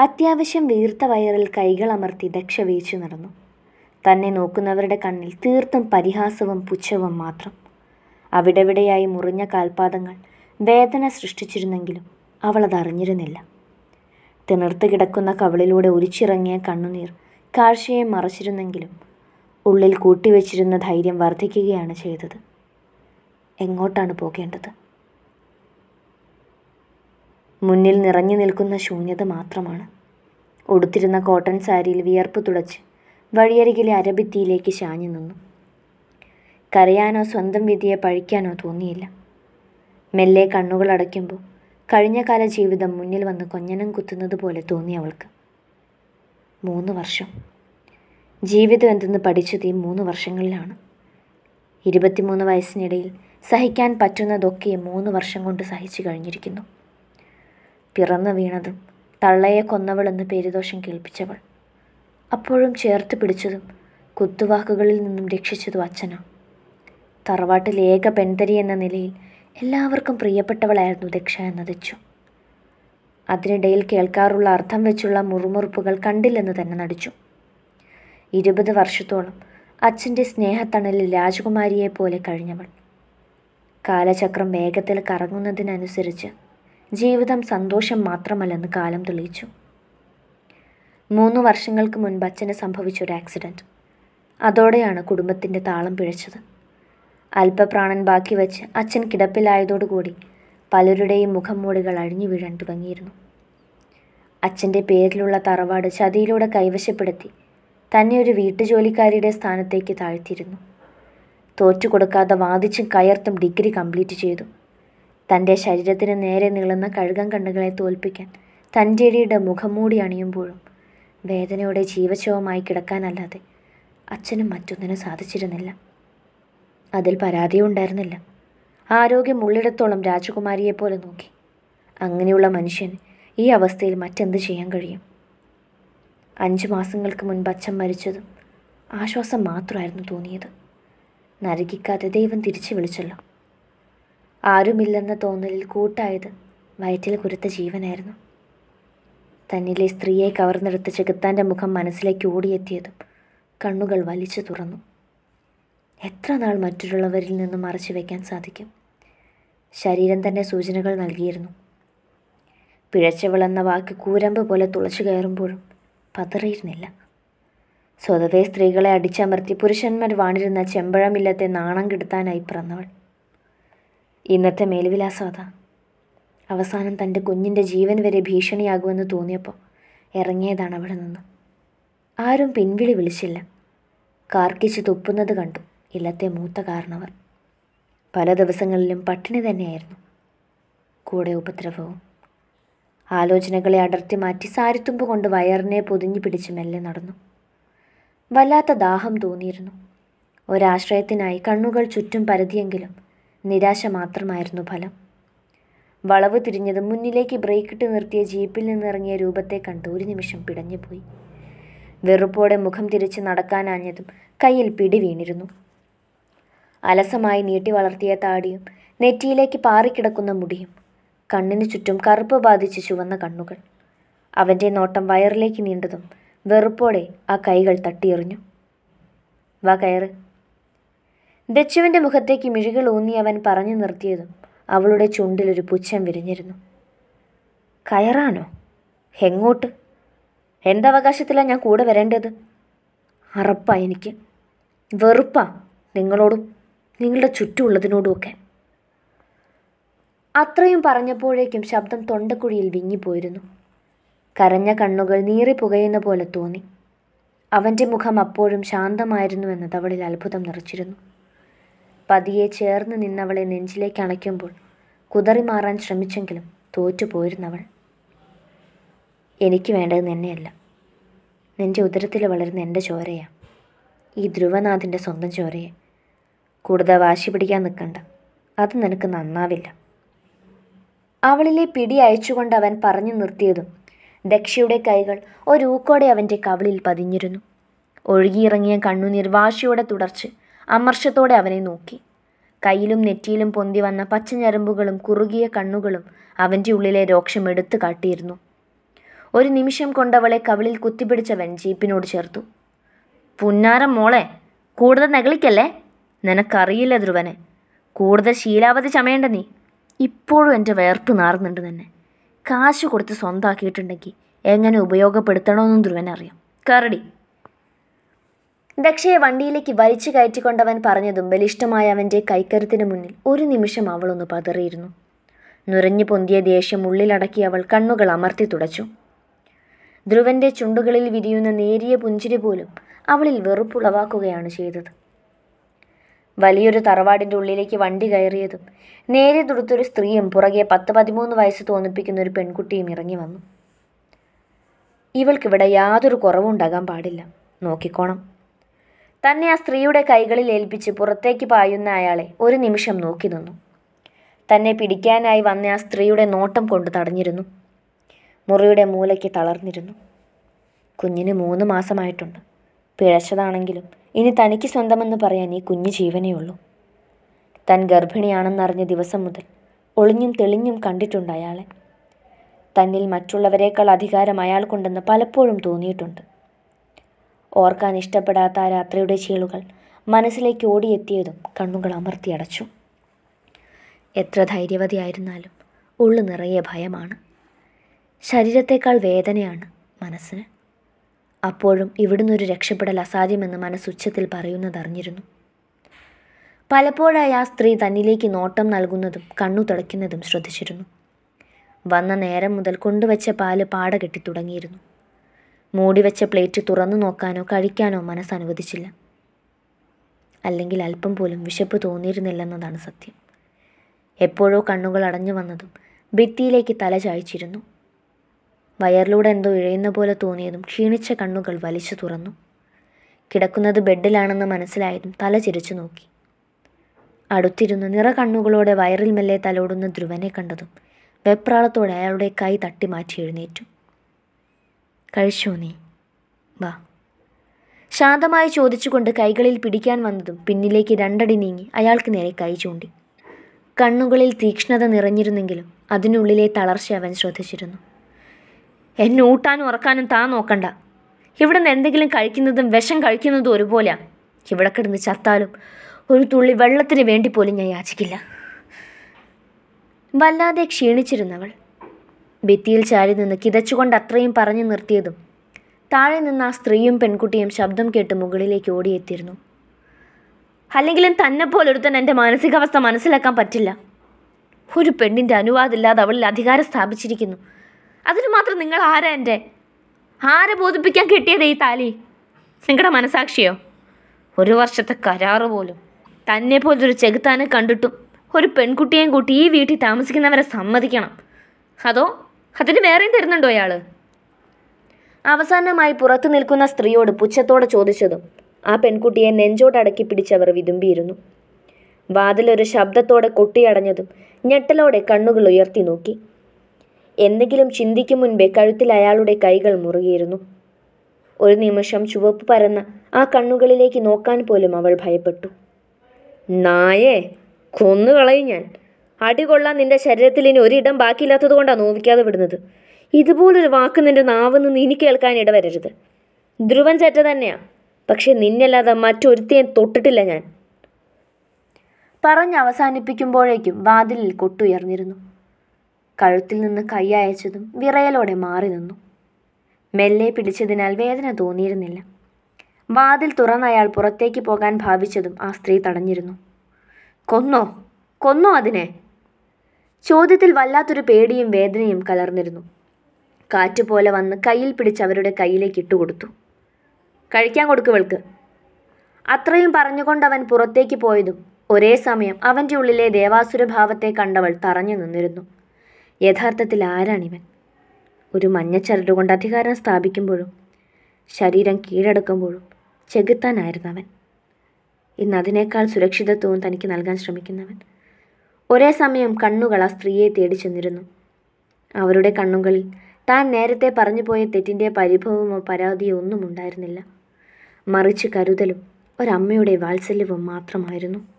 അത്യാവശ്യം വീർത്ത വയറിൽ കൈകൾ അമർത്തി ദക്ഷ വീച്ചു നടന്നു. തന്നെ നോക്കുന്നവരുടെ കണ്ണിൽ തീർത്തും പരിഹാസവും പുച്ഛവും മാത്രം. അവിടെവിടെയായി മുറിഞ്ഞ കാൽപാദങ്ങൾ വേദന സൃഷ്ടിച്ചിരുന്നെങ്കിലും അവളതറിഞ്ഞിരുന്നില്ല. തിണർത്ത് കിടക്കുന്ന കവിളിലൂടെ ഒലിച്ചിറങ്ങിയ കണ്ണുനീർ കാഴ്ചയെ മറച്ചിരുന്നെങ്കിലും ഉള്ളിൽ കൂട്ടിവെച്ചിരുന്ന ധൈര്യം വർദ്ധിക്കുകയാണ് ചെയ്തത്. എങ്ങോട്ടാണ് പോകേണ്ടത്? മുന്നിൽ നിറഞ്ഞു നിൽക്കുന്ന ശൂന്യത മാത്രമാണ്. ഉടുത്തിരുന്ന കോട്ടൺ സാരിയിൽ വിയർപ്പ് തുടച്ച് വഴിയരികിലെ അരഭിത്തിയിലേക്ക് ചാഞ്ഞു നിന്നു. കരയാനോ സ്വന്തം വിധിയെ പഴിക്കാനോ തോന്നിയില്ല. മെല്ലെ കണ്ണുകൾ അടയ്ക്കുമ്പോൾ കഴിഞ്ഞകാല ജീവിതം മുന്നിൽ വന്ന് കൊഞ്ഞനം കുത്തുന്നത് പോലെ തോന്നി അവൾക്ക്. 3 വർഷം. ജീവിതം എന്തെന്ന് പഠിച്ചത് ഈ 3 വർഷങ്ങളിലാണ്. 23 വയസ്സിനിടയിൽ സഹിക്കാൻ പറ്റുന്നതൊക്കെ 3 വർഷം കൊണ്ട് സഹിച്ചു കഴിഞ്ഞിരിക്കുന്നു. പിറന്നു വീണതും തള്ളയെ കൊന്നവളെന്ന് പേരുദോഷം കേൾപ്പിച്ചവൾ. അപ്പോഴും ചേർത്ത് പിടിച്ചതും കുത്തുവാക്കുകളിൽ നിന്നും രക്ഷിച്ചതും അച്ഛനാ. തറവാട്ടിൽ ഏക പെൺതരി എന്ന നിലയിൽ എല്ലാവർക്കും പ്രിയപ്പെട്ടവളായിരുന്നു ദക്ഷ എന്നതച്ചു. അതിനിടയിൽ കേൾക്കാറുള്ള അർത്ഥം വെച്ചുള്ള മുറുമുറുപ്പുകൾ കണ്ടില്ലെന്ന് തന്നെ നടിച്ചു. 20 വർഷത്തോളം അച്ഛൻ്റെ സ്നേഹത്തണലിൽ രാജകുമാരിയെപ്പോലെ കഴിഞ്ഞവൾ. കാലചക്രം വേഗത്തിൽ കറങ്ങുന്നതിനനുസരിച്ച് ജീവിതം സന്തോഷം മാത്രമല്ലെന്ന് കാലം തെളിയിച്ചു. 3 വർഷങ്ങൾക്ക് മുൻപ് അച്ഛന് സംഭവിച്ചൊരു ആക്സിഡൻറ്റ്. അതോടെയാണ് കുടുംബത്തിൻ്റെ താളം പിഴച്ചത്. അല്പപ്രാണൻ ബാക്കി വെച്ച് അച്ഛൻ കിടപ്പിലായതോടുകൂടി പലരുടെയും മുഖംമൂടികൾ അഴിഞ്ഞു വീഴാൻ തുടങ്ങിയിരുന്നു. അച്ഛൻ്റെ പേരിലുള്ള തറവാട് ചതിയിലൂടെ കൈവശപ്പെടുത്തി തന്നെ ഒരു വീട്ടുജോലിക്കാരിയുടെ സ്ഥാനത്തേക്ക് താഴ്ത്തിയിരുന്നു. തോറ്റുകൊടുക്കാതെ വാദിച്ചും കയർത്തും ഡിഗ്രി കംപ്ലീറ്റ് ചെയ്തു. തൻ്റെ ശരീരത്തിന് നേരെ നീളുന്ന കഴുകൻ കണ്ണുകളെ തോൽപ്പിക്കാൻ തൻ്റെടിയുടെ മുഖംമൂടി അണിയുമ്പോഴും വേദനയോടെ ജീവശവമായി കിടക്കാനല്ലാതെ അച്ഛനും മറ്റൊന്നിനും സാധിച്ചിരുന്നില്ല. അതിൽ പരാതിയും ഉണ്ടായിരുന്നില്ല. ആരോഗ്യം ഉള്ളിടത്തോളം രാജകുമാരിയെപ്പോലെ നോക്കി. അങ്ങനെയുള്ള മനുഷ്യന് ഈ അവസ്ഥയിൽ മറ്റെന്ത് ചെയ്യാൻ കഴിയും? 5 മാസങ്ങൾക്ക് മുൻപ് അച്ഛൻ മരിച്ചതും ആശ്വാസം മാത്രമായിരുന്നു തോന്നിയത്. നരകിക്കാതെ ദൈവം തിരിച്ചു വിളിച്ചല്ലോ. ആരുമില്ലെന്ന തോന്നലിൽ കൂട്ടായത് വയറ്റിൽ കുരുത്ത ജീവനായിരുന്നു. തന്നിലെ സ്ത്രീയെ കവർന്നെടുത്ത ചെകുത്താൻ്റെ മുഖം മനസ്സിലേക്ക് ഓടിയെത്തിയതും കണ്ണുകൾ വലിച്ചു തുറന്നു. എത്ര നാൾ മറ്റുള്ളവരിൽ നിന്നും മറച്ചു വയ്ക്കാൻ സാധിക്കും? ശരീരം തന്നെ സൂചനകൾ നൽകിയിരുന്നു. പിഴച്ചവളെന്ന വാക്ക് കൂരമ്പ് പോലെ തുളച്ചു കയറുമ്പോഴും പതറിയിരുന്നില്ല. സ്വതവേ സ്ത്രീകളെ അടിച്ചമർത്തി പുരുഷന്മാർ വാണിരുന്ന ചെമ്പഴമില്ലത്തെ നാണം കെടുത്താനായി പിറന്നവൾ. ഇന്നത്തെ മേൽവിലാസം അതാ. അവസാനം തൻ്റെ കുഞ്ഞിൻ്റെ ജീവൻ വരെ ഭീഷണിയാകുമെന്ന് തോന്നിയപ്പോൾ ഇറങ്ങിയതാണ് അവിടെ നിന്ന്. ആരും പിൻവിളി വിളിച്ചില്ല. കാർക്കിച്ച് തുപ്പുന്നത് കണ്ടു ഇല്ലത്തെ മൂത്ത കാരണവർ. പല ദിവസങ്ങളിലും പട്ടിണി തന്നെയായിരുന്നു, കൂടെ ഉപദ്രവവും. ആലോചനകളെ അടർത്തി മാറ്റി സാരിത്തുമ്പ് കൊണ്ട് വയറിനെ പൊതിഞ്ഞു പിടിച്ച് മെല്ലെ നടന്നു. വല്ലാത്ത ദാഹം തോന്നിയിരുന്നു. ഒരാശ്രയത്തിനായി കണ്ണുകൾ ചുറ്റും പരതിയെങ്കിലും നിരാശ മാത്രമായിരുന്നു ഫലം. വളവ് തിരിഞ്ഞത് മുന്നിലേക്ക് ബ്രേക്കിട്ട് നിർത്തിയ ജീപ്പിൽ നിന്നിറങ്ങിയ രൂപത്തെ കണ്ട് ഒരു നിമിഷം പിടഞ്ഞുപോയി. വെറുപ്പോടെ മുഖം തിരിച്ച് നടക്കാനാഞ്ഞതും കയ്യിൽ പിടി വീണിരുന്നു. അലസമായി നീട്ടി വളർത്തിയ താടിയും നെറ്റിയിലേക്ക് പാറിക്കിടക്കുന്ന മുടിയും, കണ്ണിനു ചുറ്റും കറുപ്പ് ബാധിച്ച് ചുവന്ന കണ്ണുകൾ. അവൻ്റെ നോട്ടം വയറിലേക്ക് നീണ്ടതും വെറുപ്പോടെ ആ കൈകൾ തട്ടിയെറിഞ്ഞു. വാ കയറ്. ദച്ചുവിൻ്റെ മുഖത്തേക്ക് മിഴികൾ ഊന്നി അവൻ പറഞ്ഞു നിർത്തിയതും അവളുടെ ചുണ്ടിലൊരു പുച്ഛം വിരിഞ്ഞിരുന്നു. കയറാനോ? എങ്ങോട്ട്? എന്തവകാശത്തിലാണ് ഞാൻ കൂടെ വരേണ്ടത്? അറപ്പാ എനിക്ക്. വെറുപ്പാ നിങ്ങളോടും നിങ്ങളുടെ ചുറ്റുമുള്ളതിനോടുമൊക്കെ. അത്രയും പറഞ്ഞപ്പോഴേക്കും ശബ്ദം തൊണ്ടക്കുഴിയിൽ വിങ്ങിപ്പോയിരുന്നു. കരഞ്ഞ കണ്ണുകൾ നീറിപ്പുകയുന്ന പോലെ തോന്നി. അവൻ്റെ മുഖം അപ്പോഴും ശാന്തമായിരുന്നുവെന്നത് അവളിൽ അത്ഭുതം നിറച്ചിരുന്നു. പതിയെ ചേർന്ന് നിന്നവളെ നെഞ്ചിലേക്ക് അണയ്ക്കുമ്പോൾ കുതറി മാറാൻ ശ്രമിച്ചെങ്കിലും തോറ്റുപോയിരുന്നവൾ. എനിക്ക് വേണ്ടത് നിന്നെയല്ല, നിൻ്റെ ഉദരത്തിൽ വളരുന്ന എൻ്റെ ചോരയാണ്, ഈ ധ്രുവനാഥിൻ്റെ സ്വന്തം ചോരയെ. കൂടുതൽ വാശി പിടിക്കാൻ നിൽക്കണ്ട, അത് നിനക്ക് നന്നാവില്ല. അവളിലെ പിടി അയച്ചുകൊണ്ട് അവൻ പറഞ്ഞു നിർത്തിയതും ദക്ഷയുടെ കൈകൾ ഒരൂക്കോടെ അവൻ്റെ കവിളിൽ പതിഞ്ഞിരുന്നു. ഒഴുകിയിറങ്ങിയ കണ്ണുനീർ വാശിയോടെ തുടർച്ച് അമർഷത്തോടെ അവനെ നോക്കി. കയ്യിലും നെറ്റിയിലും പൊന്തി വന്ന പച്ചഞരമ്പുകളും കുറുകിയ കണ്ണുകളും അവൻ്റെ ഉള്ളിലെ രോക്ഷം എടുത്തു കാട്ടിയിരുന്നു. ഒരു നിമിഷം കൊണ്ടവളെ കവിളിൽ കുത്തിപ്പിടിച്ചവൻ ജീപ്പിനോട് ചേർത്തു. പുന്നാരം മോളെ, കൂടുതൽ നകളിക്കല്ലേ. നിനക്കറിയില്ല ധ്രുവനെ. കൂടുതൽ ശീലാവധി ചമയേണ്ട നീ. ഇപ്പോഴും എൻ്റെ വേർപ്പ് നാറുന്നുണ്ട് തന്നെ. കാശ് കൊടുത്ത് സ്വന്തമാക്കിയിട്ടുണ്ടെങ്കിൽ എങ്ങനെ ഉപയോഗപ്പെടുത്തണമെന്നും ധ്രുവനറിയാം. കരടി. ദക്ഷയെ വണ്ടിയിലേക്ക് വലിച്ചു കയറ്റിക്കൊണ്ടവൻ പറഞ്ഞതും ബലിഷ്ഠമായ അവൻ്റെ കൈക്കരുത്തിന് മുന്നിൽ ഒരു നിമിഷം അവളൊന്ന് പതറിയിരുന്നു. നുരഞ്ഞു പൊന്തിയ ദേഷ്യം ഉള്ളിലടക്കി അവൾ കണ്ണുകൾ അമർത്തി തുടച്ചു. ധ്രുവൻ്റെ ചുണ്ടുകളിൽ വിരിയുന്ന നേരിയ പുഞ്ചിരി പോലും അവളിൽ വെറുപ്പുളവാക്കുകയാണ് ചെയ്തത്. വലിയൊരു തറവാടിൻ്റെ ഉള്ളിലേക്ക് വണ്ടി കയറിയതും നേരെ തുടുത്തൊരു സ്ത്രീയും പുറകെ 10-13 വയസ്സ് തോന്നിപ്പിക്കുന്ന ഒരു പെൺകുട്ടിയും ഇറങ്ങി വന്നു. ഇവൾക്കിവിടെ യാതൊരു കുറവുണ്ടാകാൻ പാടില്ല, നോക്കിക്കോണം. തന്നെ ആ സ്ത്രീയുടെ കൈകളിൽ ഏൽപ്പിച്ച് പുറത്തേക്ക് പായുന്ന അയാളെ ഒരു നിമിഷം നോക്കി നിന്നു. തന്നെ പിടിക്കാനായി വന്ന ആ സ്ത്രീയുടെ നോട്ടം കൊണ്ട് തടഞ്ഞിരുന്നു. മുറിയുടെ മൂലയ്ക്ക് തളർന്നിരുന്നു. കുഞ്ഞിന് 3 മാസമായിട്ടുണ്ട്. പിഴച്ചതാണെങ്കിലും ഇനി തനിക്ക് സ്വന്തമെന്ന് പറയാൻ ഈ കുഞ്ഞു ജീവനേ ഉള്ളൂ. താൻ ഗർഭിണിയാണെന്നറിഞ്ഞ ദിവസം മുതൽ ഒളിഞ്ഞും തെളിഞ്ഞും കണ്ടിട്ടുണ്ട് അയാളെ. തന്നിൽ മറ്റുള്ളവരെക്കാൾ അധികാരം അയാൾക്കുണ്ടെന്ന് പലപ്പോഴും തോന്നിയിട്ടുണ്ട്. ഓർക്കാൻ ഇഷ്ടപ്പെടാത്ത ആ രാത്രിയുടെ ചീളുകൾ മനസ്സിലേക്ക് ഓടിയെത്തിയതും കണ്ണുകൾ അമർത്തിയടച്ചു. എത്ര ധൈര്യവതിയായിരുന്നാലും ഉള്ളു നിറയെ ഭയമാണ്. ശരീരത്തേക്കാൾ വേദനയാണ് മനസ്സിന്. അപ്പോഴും ഇവിടുന്നൊരു രക്ഷപ്പെടൽ അസാധ്യമെന്ന് മനസ്സുച്ചത്തിൽ പറയുന്നതറിഞ്ഞിരുന്നു. പലപ്പോഴായി ആ സ്ത്രീ തന്നിലേക്ക് നോട്ടം നൽകുന്നതും കണ്ണു തുടയ്ക്കുന്നതും ശ്രദ്ധിച്ചിരുന്നു. വന്ന നേരം മുതൽ കൊണ്ടുവച്ച പാല് പാട കെട്ടി തുടങ്ങിയിരുന്നു. മൂടിവെച്ച പ്ലേറ്റ് തുറന്നു നോക്കാനോ കഴിക്കാനോ മനസ്സനുവദിച്ചില്ല. അല്ലെങ്കിൽ അല്പം പോലും വിശപ്പ് തോന്നിയിരുന്നില്ലെന്നതാണ് സത്യം. എപ്പോഴോ കണ്ണുകൾ അടഞ്ഞു വന്നതും ഭിത്തിയിലേക്ക് തല ചായ്ച്ചിരുന്നു. വയറിലൂടെ എന്തോ ഇഴയുന്ന പോലെ തോന്നിയതും ക്ഷീണിച്ച കണ്ണുകൾ വലിച്ചു തുറന്നു. കിടക്കുന്നത് ബെഡിലാണെന്ന് മനസ്സിലായതും തല ചിരിച്ചു നോക്കി. അടുത്തിരുന്ന് നിറ കണ്ണുകളോടെ വയറിൽ മെല്ലെ തലോടുന്ന ധ്രുവനെ കണ്ടതും വെപ്രാളത്തോടെ അയാളുടെ കൈ തട്ടി മാറ്റി എഴുന്നേറ്റു. കഴിച്ചോ നീ? വാ. ശാന്തമായി ചോദിച്ചുകൊണ്ട് കൈകളിൽ പിടിക്കാൻ വന്നതും പിന്നിലേക്ക് 2 അടി നീങ്ങി അയാൾക്ക് നേരെ കൈ ചൂണ്ടി. കണ്ണുകളിൽ തീക്ഷ്ണത നിറഞ്ഞിരുന്നെങ്കിലും അതിനുള്ളിലെ തളർച്ച അവൻ ശ്രദ്ധിച്ചിരുന്നു. എന്നെ ഊട്ടാനും ഉറക്കാനും താൻ നോക്കണ്ട. ഇവിടെ നിന്ന് എന്തെങ്കിലും കഴിക്കുന്നതും വിഷം കഴിക്കുന്നതും ഒരുപോലെയാ. ഇവിടെ കിടന്ന് ചത്താലും ഒരു തുള്ളി വെള്ളത്തിന് വേണ്ടി പോലും ഞാൻ യാചിക്കില്ല. വല്ലാതെ ക്ഷീണിച്ചിരുന്നവൾ ഭിത്തിയിൽ ചാരി നിന്ന് കിതച്ചുകൊണ്ട് അത്രയും പറഞ്ഞു നിർത്തിയതും താഴെ നിന്ന് ആ സ്ത്രീയും പെൺകുട്ടിയും ശബ്ദം കേട്ട് മുകളിലേക്ക് ഓടിയെത്തിയിരുന്നു. അല്ലെങ്കിലും തന്നെ പോലൊരുത്തൻ എൻ്റെ മാനസികാവസ്ഥ മനസ്സിലാക്കാൻ പറ്റില്ല. ഒരു പെണ്ണിൻ്റെ അനുവാദമില്ലാതെ അവളിൽ അധികാരം സ്ഥാപിച്ചിരിക്കുന്നു. അതിന് മാത്രം നിങ്ങൾ ആരെ ബോധിപ്പിക്കാൻ കിട്ടിയത് ഈ താലി? നിങ്ങളുടെ മനസാക്ഷിയോ? 1 വർഷത്തെ കരാറ് പോലും. തന്നെ പോലൊരു ചെകുത്താനെ കണ്ടിട്ടും ഒരു പെൺകുട്ടിയെയും കൂട്ടി ഈ വീട്ടിൽ താമസിക്കുന്നവരെ സമ്മതിക്കണം. അതോ അതിന് വേറെയും തരുന്നുണ്ടോ അയാൾ? അവസാനമായി പുറത്തു നിൽക്കുന്ന സ്ത്രീയോട് പുച്ഛത്തോടെ ചോദിച്ചതും ആ പെൺകുട്ടിയെ നെഞ്ചോടടക്കി പിടിച്ചവർ വിതുമ്പിയിരുന്നു. വാതിലൊരു ശബ്ദത്തോടെ കൊട്ടിയടഞ്ഞതും ഞെട്ടലോടെ കണ്ണുകൾ ഉയർത്തി നോക്കി. എന്തെങ്കിലും ചിന്തിക്കും മുൻപേ കഴുത്തിൽ അയാളുടെ കൈകൾ മുറുകിയിരുന്നു. ഒരു നിമിഷം ചുവപ്പ് പരന്ന ആ കണ്ണുകളിലേക്ക് നോക്കാൻ പോലും അവൾ ഭയപ്പെട്ടു. നായേ, കൊന്നുകളയും ഞാൻ. അടികൊള്ളാൻ നിന്റെ ശരീരത്തിൽ ഇനി ഒരിടം ബാക്കിയില്ലാത്തത് കൊണ്ടാണ് നോവിക്കാതെ വിടുന്നത്. ഇതുപോലൊരു വാക്ക് നിന്റെ നാവെന്ന് നീ കേൾക്കാൻ ഇടവരരുത്. ധ്രുവൻ ചേറ്റ തന്നെയാ, പക്ഷെ നിന്നല്ലാതെ മറ്റൊരുത്തേയും തൊട്ടിട്ടില്ല ഞാൻ. പറഞ്ഞ് അവസാനിപ്പിക്കുമ്പോഴേക്കും വാതിലിൽ കൊട്ടുയർന്നിരുന്നു. കഴുത്തിൽ നിന്ന് കൈ അയച്ചതും വിറയലോടെ മാറി നിന്നു. മെല്ലെ പിടിച്ചതിനാൽ വേദന തോന്നിയിരുന്നില്ല. വാതിൽ തുറന്ന അയാൾ പുറത്തേക്ക് പോകാൻ ഭാവിച്ചതും ആ സ്ത്രീ തടഞ്ഞിരുന്നു. കൊന്നോ അതിനെ? ചോദ്യത്തിൽ വല്ലാത്തൊരു പേടിയും വേദനയും കലർന്നിരുന്നു. കാറ്റുപോലെ വന്ന് കയ്യിൽ പിടിച്ച് അവരുടെ കയ്യിലേക്ക് ഇട്ടുകൊടുത്തു. കഴിക്കാൻ കൊടുക്കുവൾക്ക്. അത്രയും പറഞ്ഞുകൊണ്ടവൻ പുറത്തേക്ക് പോയതും ഒരേ സമയം അവൻ്റെ ഉള്ളിലെ ദേവാസുരഭാവത്തെ കണ്ടവൾ തറഞ്ഞു നിന്നിരുന്നു. യഥാർത്ഥത്തിൽ ആരാണിവൻ? ഒരു മഞ്ഞച്ചരടുകൊണ്ട് അധികാരം സ്ഥാപിക്കുമ്പോഴും ശരീരം കീഴടക്കുമ്പോഴും ചെകുത്താനായിരുന്നവൻ. ഇന്ന് അതിനേക്കാൾ സുരക്ഷിതത്വവും തനിക്ക് നൽകാൻ ശ്രമിക്കുന്നവൻ. ഒരേ സമയം കണ്ണുകൾ ആ സ്ത്രീയെ തേടി ചെന്നിരുന്നു. അവരുടെ കണ്ണുകളിൽ താൻ നേരത്തെ പറഞ്ഞു പോയ തെറ്റിൻ്റെ പരിഭവമോ പരാതിയോ ഒന്നും ഉണ്ടായിരുന്നില്ല. മറിച്ച് കരുതലും ഒരമ്മയുടെ വാത്സല്യവും മാത്രമായിരുന്നു.